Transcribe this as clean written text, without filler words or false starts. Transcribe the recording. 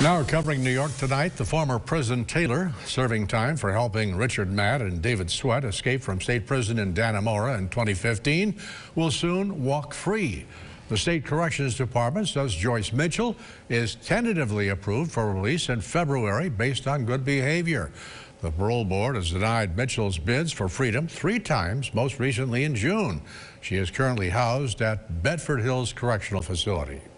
Now covering New York tonight, the former prison Taylor, serving time for helping Richard Matt and David Sweat escape from state prison in Dannemora in 2015, will soon walk free. The State Corrections Department says Joyce Mitchell is tentatively approved for release in February based on good behavior. The parole board has denied Mitchell's bids for freedom 3 times, most recently in June. She is currently housed at Bedford Hills Correctional Facility.